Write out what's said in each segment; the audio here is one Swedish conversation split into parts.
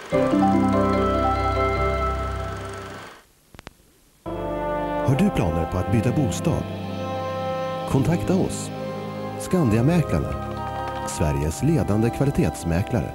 Har du planer på att byta bostad? Kontakta oss. Skandiamäklarna, Sveriges ledande kvalitetsmäklare.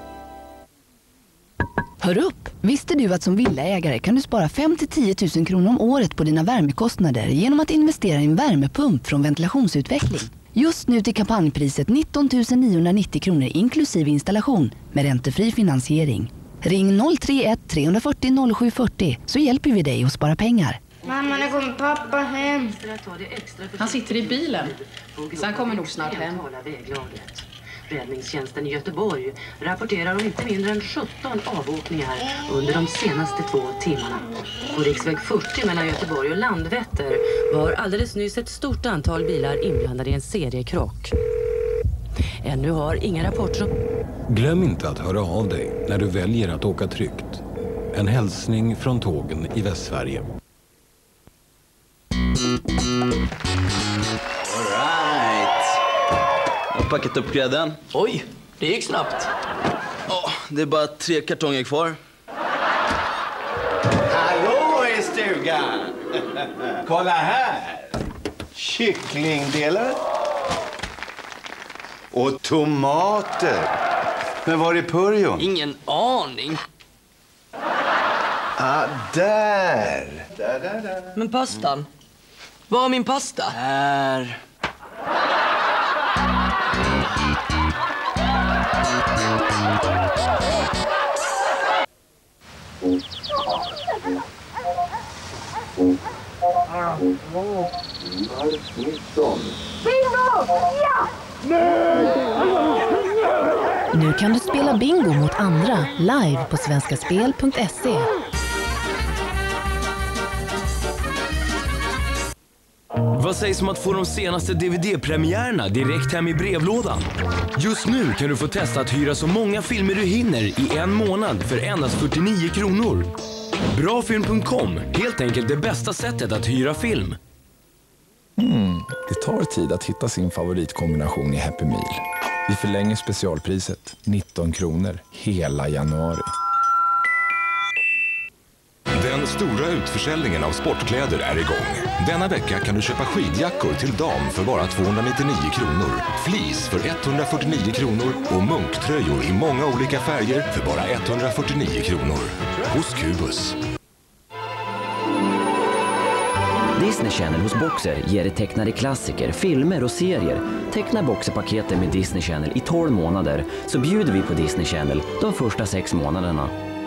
Hör upp! Visste du att som villaägare kan du spara 5 till 10 000 kronor om året på dina värmekostnader genom att investera i en värmepump från Ventilationsutveckling? Just nu till kampanjpriset 19 990 kronor inklusive installation med räntefri finansiering. Ring 031 340 0740 så hjälper vi dig att spara pengar. Mamma, när kommer pappa hem? Han sitter i bilen. Så han kommer nog snart hem. Räddningstjänsten i Göteborg rapporterar om inte mindre än 17 avåkningar under de senaste 2 timmarna. På riksväg 40 mellan Göteborg och Landvetter var alldeles nyss ett stort antal bilar inblandade i en seriekrock. Ännu har inga rapporter. Glöm inte att höra av dig när du väljer att åka tryggt. En hälsning från tågen i Västsverige. Jag har packat upp grädden. Oj, det gick snabbt. Det är bara 3 kartonger kvar. Hallå i stugan! Kolla här! Kycklingdelar. Och tomater. Men var är purjon? Ingen aning. Där. Men pastan? Var är min pasta? Här. Nu kan du spela bingo mot andra live på svenskaspel.se. Vad sägs om att få de senaste DVD-premiärerna direkt hem i brevlådan? Just nu kan du få testa att hyra så många filmer du hinner i en månad för endast 49 kronor. Brafilm.com, helt enkelt det bästa sättet att hyra film. Det tar tid att hitta sin favoritkombination i Happy Meal. Vi förlänger specialpriset 19 kronor hela januari. Den stora utförsäljningen av sportkläder är igång. Denna vecka kan du köpa skidjackor till dam för bara 299 kronor. Fleece för 149 kronor och munktröjor i många olika färger för bara 149 kronor. Hos Kubus. Disney Channel hos Boxer ger dig tecknade klassiker, filmer och serier. Teckna Boxer-paketet med Disney Channel i 12 månader så bjuder vi på Disney Channel de första 6 månaderna.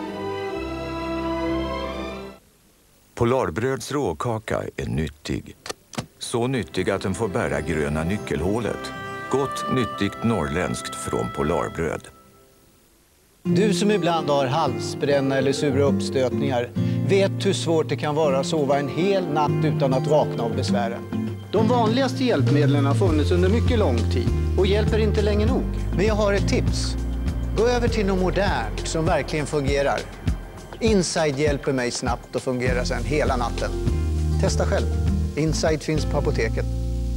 Polarbröds råkaka är nyttig. Så nyttig att den får bära gröna nyckelhålet. Gott, nyttigt norrländskt från Polarbröd. Du som ibland har halsbränna eller sura uppstötningar vet hur svårt det kan vara att sova en hel natt utan att vakna av besvären. De vanligaste hjälpmedlen har funnits under mycket lång tid och hjälper inte länge nog. Men jag har ett tips. Gå över till något modernt som verkligen fungerar. Inside hjälper mig snabbt att fungera sedan hela natten. Testa själv. Inside finns på apoteket.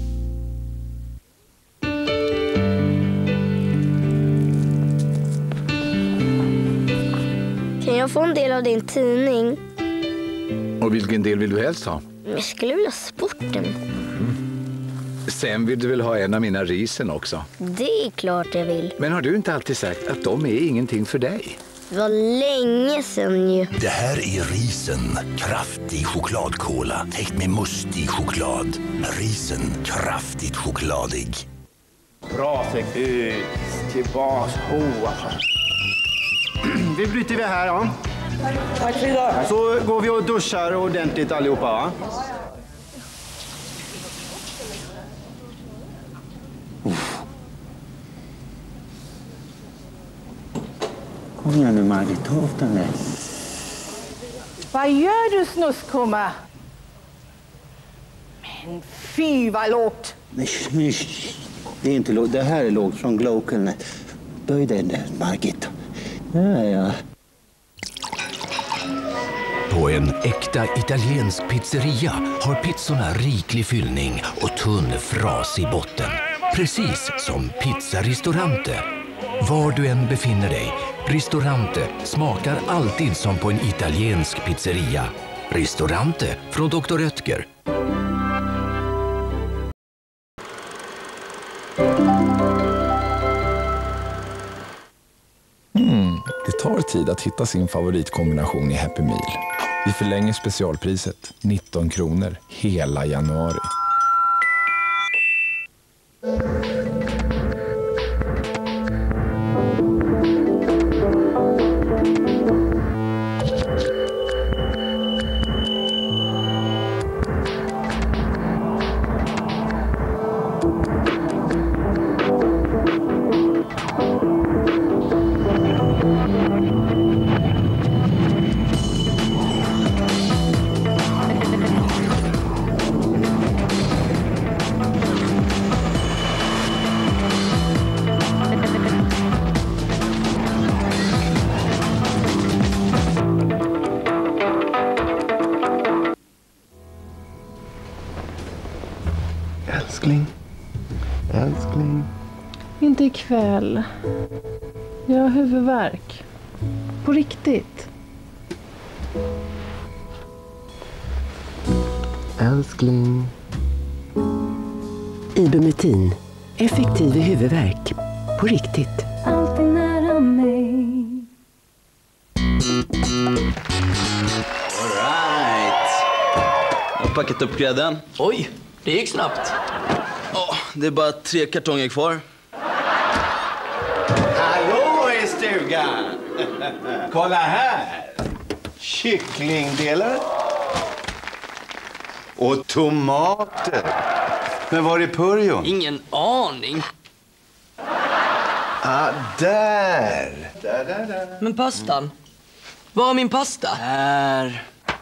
Kan jag få en del av din tidning? Och vilken del vill du helst ha? Jag skulle vilja ha sporten. Sen vill du väl ha en av mina risen också? Det är klart jag vill. Men har du inte alltid sagt att de är ingenting för dig? Det var länge sedan ju. Det här är risen. Kraftig chokladkola. Täckt med mustig choklad. Risen. Kraftigt chokladig. Bra fick ut. Tillbaks. Vi bryter vi här, ja. Tack för idag. Så går vi och duschar ordentligt allihopa, va? Kom igen nu, Margit. Ta upp den där. Vad gör du, snuskumma? Men fy, vad lågt. Det är inte lågt. Det här är lågt från Gloken. Böj den där, Margit. Ja. På en äkta italiensk pizzeria har pizzorna riklig fyllning och tunn frasig botten. Precis som Pizza Ristorante. Var du än befinner dig, Ristorante smakar alltid som på en italiensk pizzeria. Ristorante från Dr. Oetker. Det tar tid att hitta sin favoritkombination i Happy Meal. Vi förlänger specialpriset 19 kronor hela januari. Älskling. Inte ikväll. Jag har huvudvärk. På riktigt. Älskling. Ibumetin. Effektiv i huvudvärk. På riktigt. Alltid nära mig. All right. Jag har packat upp grädden. Oj, det gick snabbt. Det är bara 3 kartonger kvar. Hallå i stugan! Kolla här! Kycklingdelar. Och tomater. Men var är purjon? Ingen aning. Där. Men pastan? Var är min pasta? Här.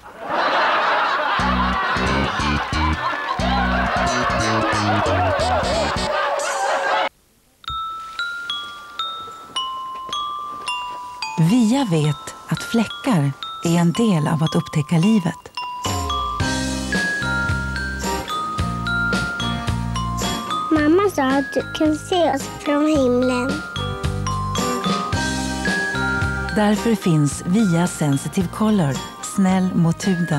Via vet att fläckar är en del av att upptäcka livet. Mamma sa att du kan se oss från himlen. Därför finns Via Sensitive Color, snäll mot huden.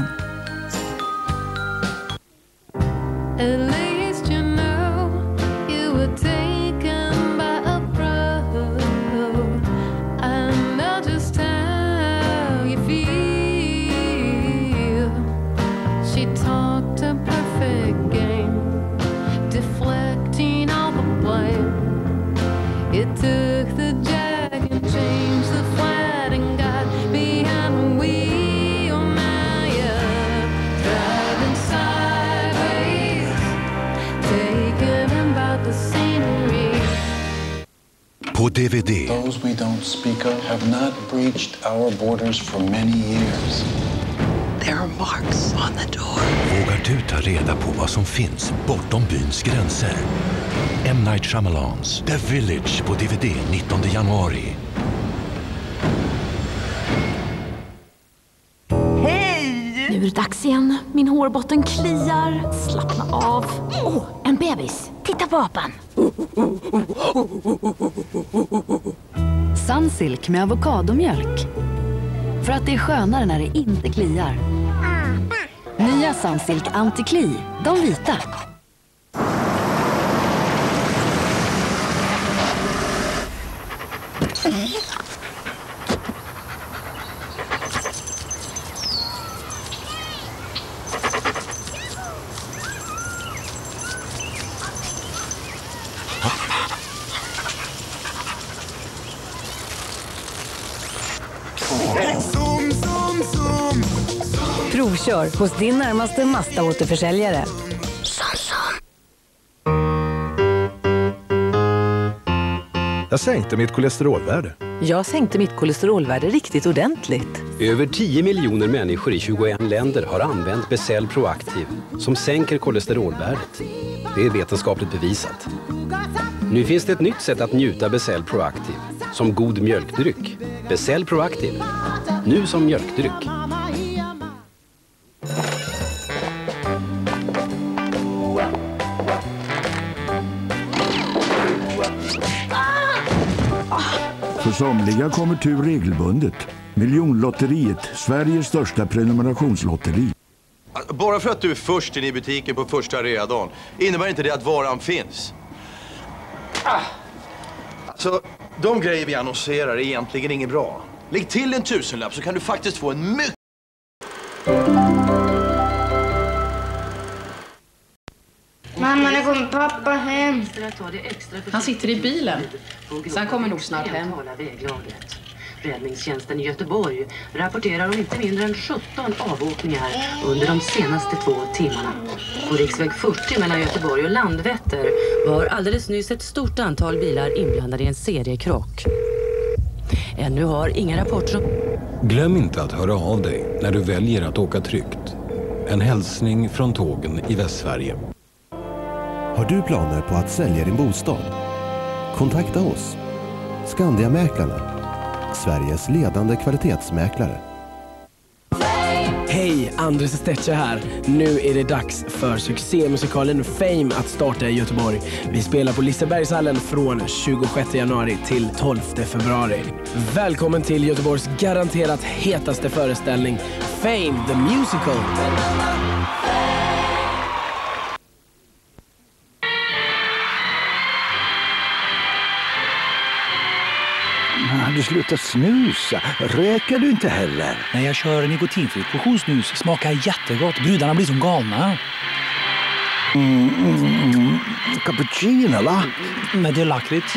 På DVD. Those we don't speak of have not breached our borders for many years. There are marks on the door. Vågar du ta reda på vad som finns bortom byns gränser? M. Night Shyamalans The Village på DVD 19 januari. Hej! Nu är det dags igen. Min hårbotten kliar. Slappna av. En bebis. Titta på apan. Sunsilk med avokadomjölk. För att det är skönare när det inte kliar. Nya Sunsilk Anti-Kli. De vita. Provkör hos din närmaste Mazda-återförsäljare. Jag sänkte mitt kolesterolvärde. Jag sänkte mitt kolesterolvärde riktigt ordentligt. Över 10 miljoner människor i 21 länder har använt Becell Proactive som sänker kolesterolvärdet. Det är vetenskapligt bevisat. Nu finns det ett nytt sätt att njuta Becell Proactive som god mjölkdryck. Becell Proactive. Nu som mjölkdryck. somliga kommer tur regelbundet. Miljonlotteriet, Sveriges största prenumerationslotteri. Bara för att du är först in i butiken på första readagen innebär inte det att varan finns. Alltså, de grejer vi annonserar är egentligen inget bra. Lägg till en 1000-lapp så kan du faktiskt få en mycket... Mamma, nu kommer pappa hem. Han sitter i bilen. Så han kommer nog snart hem. Räddningstjänsten i Göteborg rapporterar om inte mindre än 17 avåkningar under de senaste 2 timmarna. På riksväg 40 mellan Göteborg och Landvetter var alldeles nyss ett stort antal bilar inblandade i en seriekrock. Ännu har inga rapporter. Glöm inte att höra av dig när du väljer att åka tryggt. En hälsning från tågen i Västsverige. Har du planer på att sälja din bostad? Kontakta oss. Skandiamäklarna. Sveriges ledande kvalitetsmäklare. Hej, Andres Estetche här. Nu är det dags för succémusikalen Fame att starta i Göteborg. Vi spelar på Lisebergshallen från 26 januari till 12 februari. Välkommen till Göteborgs garanterat hetaste föreställning, Fame the Musical. Har du slutat snusa? Röker du inte heller? När jag kör nikotinfritt portionssnus smakar jättegott. Brudarna blir som galna. Cappuccino, va? Men det är lakrits.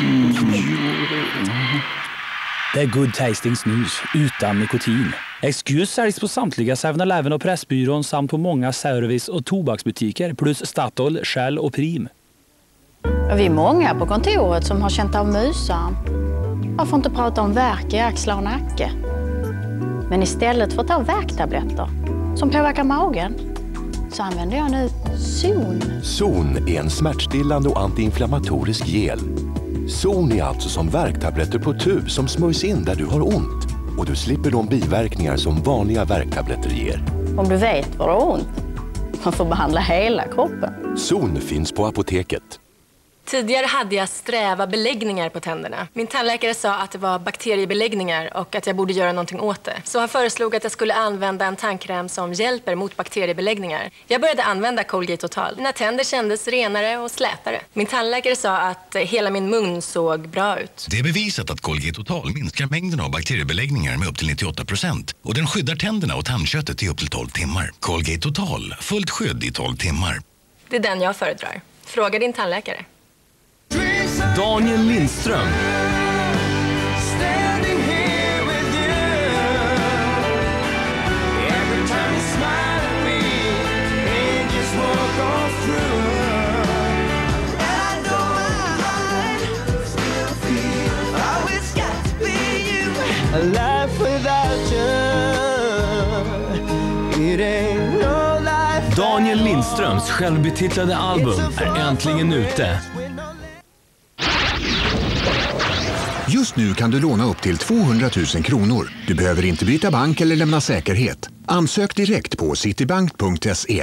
Det är good tasting snus utan nikotin. Excuse säljs på samtliga 7-Eleven och Pressbyrån samt på många service- och tobaksbutiker plus Statoil, Shell och Prim. Vi är många på kontoret som har känt av musan. Jag får inte prata om värk i axlar och nacke. Men istället för att ta värktabletter som påverkar magen så använder jag nu Zon. Zon är en smärtstillande och antiinflammatorisk gel. Zon är alltså som värktabletter på tub som smörjs in där du har ont. Och du slipper de biverkningar som vanliga värktabletter ger. Om du vet vad du har ont, man får behandla hela kroppen. Zon finns på apoteket. Tidigare hade jag sträva beläggningar på tänderna. Min tandläkare sa att det var bakteriebeläggningar och att jag borde göra någonting åt det. Så han föreslog att jag skulle använda en tandkräm som hjälper mot bakteriebeläggningar. Jag började använda Colgate Total. Mina tänder kändes renare och slätare. Min tandläkare sa att hela min mun såg bra ut. Det är bevisat att Colgate Total minskar mängden av bakteriebeläggningar med upp till 98%. Och den skyddar tänderna och tandköttet i upp till 12 timmar. Colgate Total, fullt skydd i 12 timmar. Det är den jag föredrar. Fråga din tandläkare. Daniel Lindström. Daniel Lindströms självbetitlade album är äntligen ute. Just nu kan du låna upp till 200 000 kronor. Du behöver inte byta bank eller lämna säkerhet. Ansök direkt på citibank.se.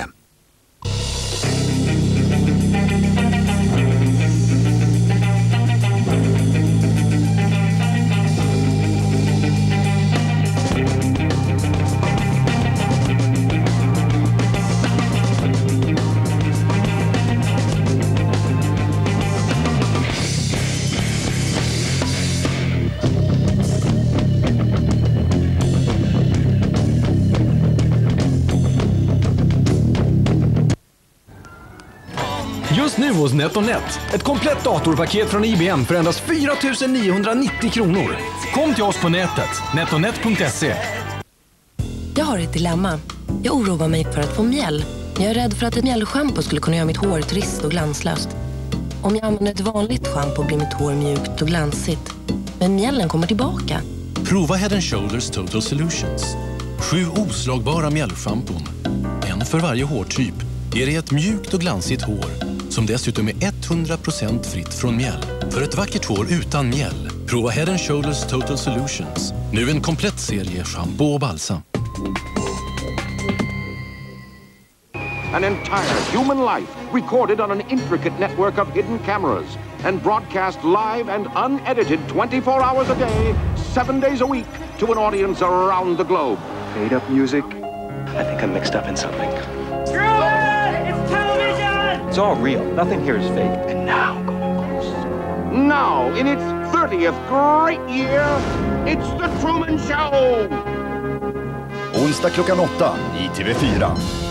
Just nu hos NetOnNet. Ett komplett datorpaket från IBM för endast 4 990 kronor. Kom till oss på nätet. netonet.se. Jag har ett dilemma. Jag oroar mig för att få mjäll. Jag är rädd för att ett mjällschampo skulle kunna göra mitt hår trist och glanslöst. Om jag använder ett vanligt schampo blir mitt hår mjukt och glansigt. Men mjällen kommer tillbaka. Prova Head & Shoulders Total Solutions. 7 oslagbara mjällschampon. En för varje hårtyp. Ger dig ett mjukt och glansigt hår. Som dessutom är 100% fritt från mjäll. För ett vackert hår utan mjäll. Prova Head & Shoulders Total Solutions. Nu en komplett serie shampoo och balsam. An entire human life recorded on an intricate network of hidden cameras. and broadcast live and unedited 24 hours a day, 7 days a week to an audience around the globe. Made up music? I think I'm mixed up in something. Screw it! It's television! It's all real. Nothing here is fake. And now, in its 30th great year, it's The Truman Show! Onsdag klockan 8 i TV4.